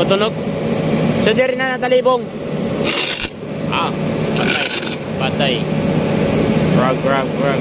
Tunog. So diri na natalibong. Ah, patay. Patay. Rag.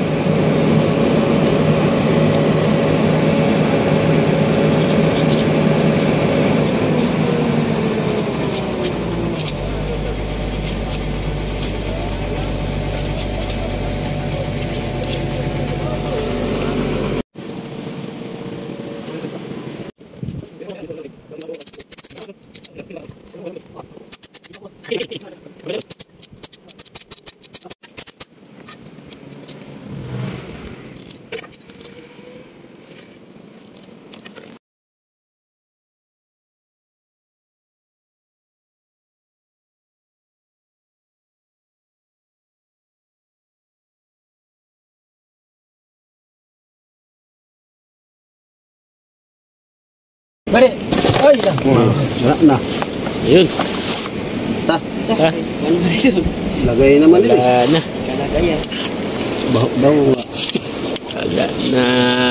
Balik. Ay lang. Wala na. Yun. Ta. Lagay naman din. Wala na. Kalagayan. Baw. Wala na.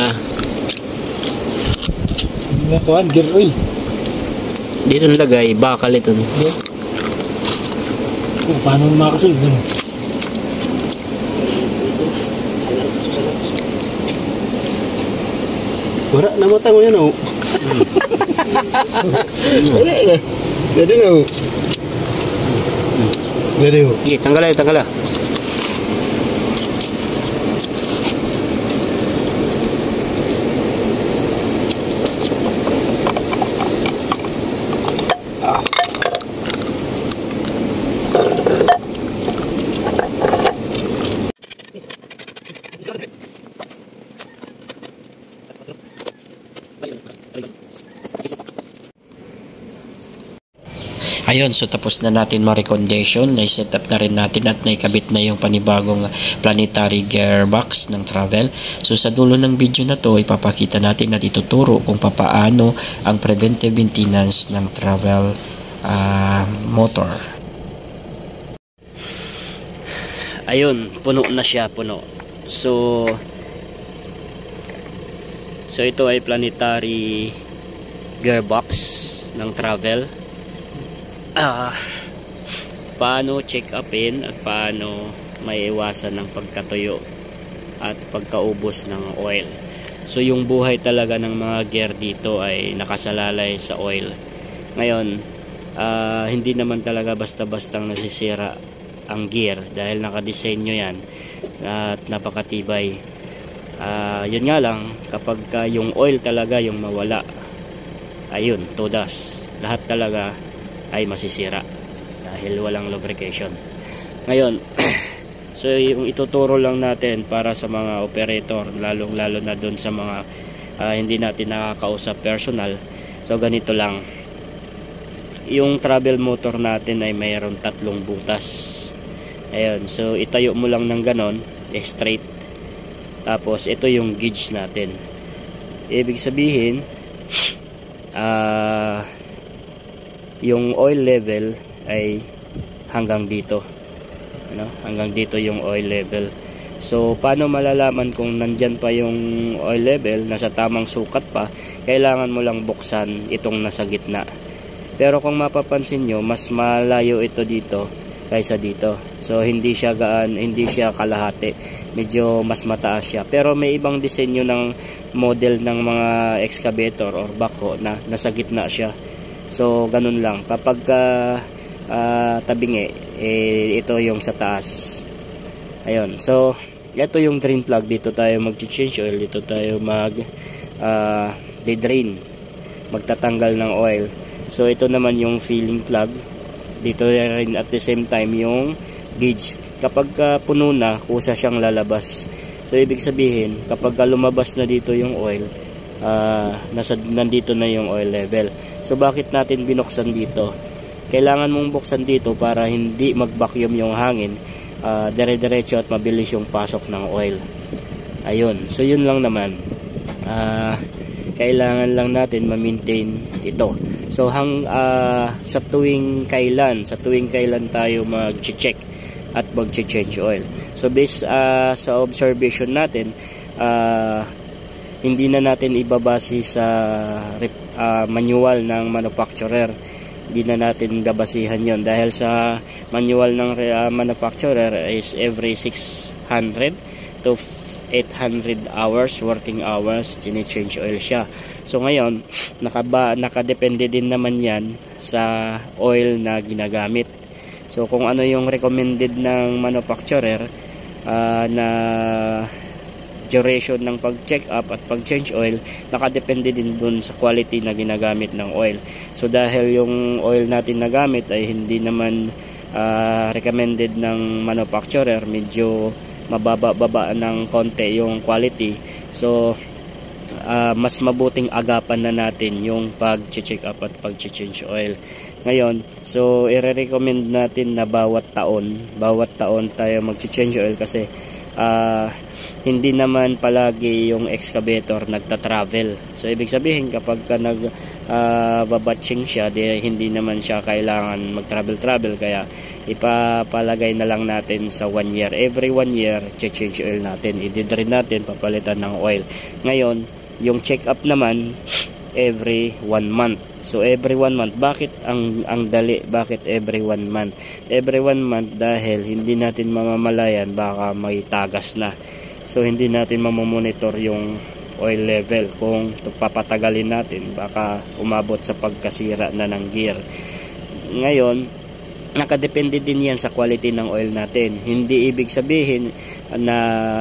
Kuan gear oil. Dito nilagay, bakal ito. Paano makasulog doon? Wala na mo tango yan, oh. Jadi na, oh. Jadi, oh. Sige, tanggal. Ayun, so tapos na natin ma-recondition, na-set up na rin natin at naikabit na yung panibagong planetary gearbox ng Travel. So sa dulo ng video na to, ipapakita natin at ituturo kung papaano ang preventive maintenance ng Travel motor. Ayun, puno na siya, puno. So ito ay planetary gearbox ng Travel. Paano check upin at paano maiiwasan ng pagkatuyo at pagkaubos ng oil. So yung buhay talaga ng mga gear dito ay nakasalalay sa oil. Ngayon, hindi naman talaga basta-bastang nasisira ang gear dahil nakadesenyo yan at napakatibay. Yun nga lang, kapag yung oil talaga yung mawala, ayun, todas, lahat talaga ay masisira dahil walang lubrication. Ngayon, so yung ituturo lang natin para sa mga operator, lalo na doon sa mga hindi natin nakakausap personal. So ganito lang, yung travel motor natin ay mayroon 3 butas. Ayun, so itayo mo lang ng ganon, straight. Tapos ito yung gauge natin. Ibig sabihin, yung oil level ay hanggang dito, hanggang dito yung oil level. So paano malalaman kung nandyan pa yung oil level, nasa tamang sukat pa? Kailangan mo lang buksan itong nasa gitna. Pero kung mapapansin nyo, mas malayo ito dito kaysa dito. So hindi siya kalahati, medyo mas mataas siya. Pero may ibang disenyo ng model ng mga excavator or backhoe na nasa gitna siya. So ganun lang, kapag tabingi, ito yung sa taas. Ayun, so ito yung drain plug. Dito tayo mag-change oil, dito tayo de-drain, magtatanggal ng oil. So ito naman yung filling plug. Dito rin at the same time yung gauge. Kapag puno na, kusa siyang lalabas. So ibig sabihin, kapag lumabas na dito yung oil, nandito na yung oil level. So bakit natin binuksan dito? Kailangan mong buksan dito para hindi mag-vacuum yung hangin, dire-diretso at mabilis yung pasok ng oil. Ayun, so yun lang naman. Kailangan lang natin ma-maintain ito. So sa tuwing kailan tayo mag-check at mag-change oil. So based sa observation natin, hindi na natin ibabase sa manual ng manufacturer. Di na natin babasihan yon dahil sa manual ng manufacturer is every 600 to 800 hours, working hours, change oil siya. So ngayon, nakadepende din naman yan sa oil na ginagamit. So kung ano yung recommended ng manufacturer na duration ng pag-check up at pag-change oil, nakadepende din dun sa quality na ginagamit ng oil. So dahil yung oil natin na gamit ay hindi naman recommended ng manufacturer, medyo mababa ng konti yung quality. So mas mabuting agapan na natin yung pag-check up at pag-change oil. Ngayon, so i-recommend natin na bawat taon tayo mag-change oil kasi hindi naman palagi yung excavator nagta-travel. So ibig sabihin kapag ka babatching siya, hindi naman siya kailangan mag-travel kaya ipapalagay na lang natin sa 1 year. Every 1 year, change oil natin. I-drain natin, papalitan ng oil. Ngayon, yung check up naman every 1 month. So every 1 month. Bakit ang dali? Bakit every 1 month? Every 1 month dahil hindi natin mamamalayan baka may tagas na. So hindi natin mamamonitor yung oil level. Kung papatagalin natin baka umabot sa pagkasira na ng gear. Ngayon, nakadepende din yan sa quality ng oil natin. Hindi ibig sabihin na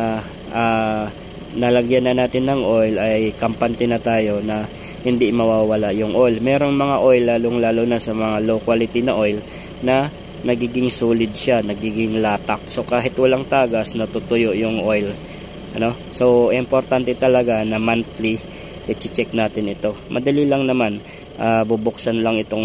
nalagyan na natin ng oil ay kampante na tayo na hindi mawawala yung oil. Merong mga oil lalo na sa mga low quality na oil na nagiging solid siya, nagiging latak. So kahit walang tagas, natutuyo yung oil. So importante talaga na monthly i-check natin ito. Madali lang naman, bubuksan lang itong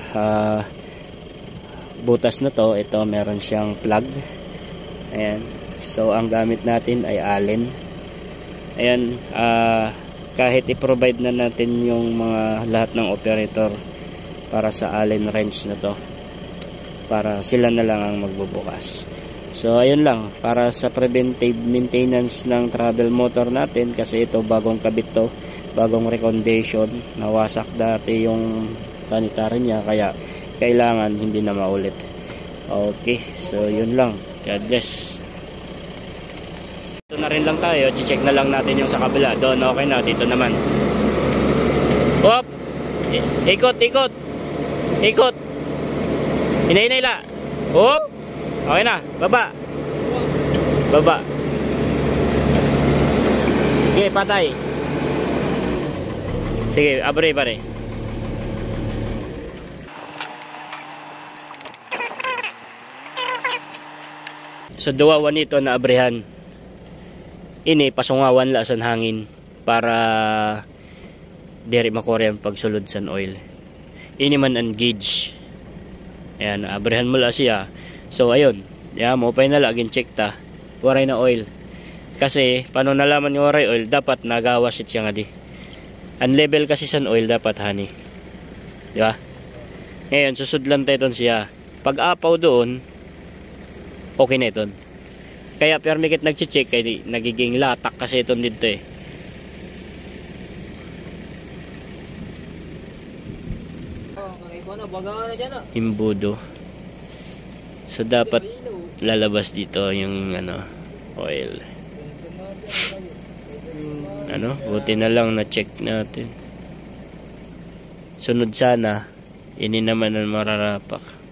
butas na to. Ito meron siyang plug. Ayan. So ang gamit natin ay Allen. Ayan, kahit i-provide na natin yung mga lahat ng operator para sa Allen wrench na to, para sila na lang ang magbubukas. So ayun lang, para sa preventive maintenance ng travel motor natin, kasi ito bagong kabit to, bagong recondition, nawasak dati yung sanitary niya, kaya kailangan hindi na maulit. Okay, so yun lang. God bless. Ito na rin lang tayo, check na lang natin yung sa kabila. Doon okay na, dito naman. Hop! Ikot! Hinay la. Hop! Okay na, baba. Sige, patay. Sige, abre pare. So duwawan nito na abrehan. Ini pasungawan la san hangin para diri makore ang pagsulod san oil. Ini man ang gauge. Ayan, abrehan mo la siya. So ayun, mo pa na laging check ta. Waray na oil. Kasi paano nalaman yung waray oil, dapat nagawas siya nga di. Ang level kasi san oil dapat hani. Di ba? Ngayon susudlan tayo ton siya. Pag apaw doon, okay na iton. Kaya permikit nag-check kay nagiging latak kasi iton dito eh. Imbudo. So dapat lalabas dito yung oil. Buti na lang na check natin. Sunod sana, ini naman ang mararapak.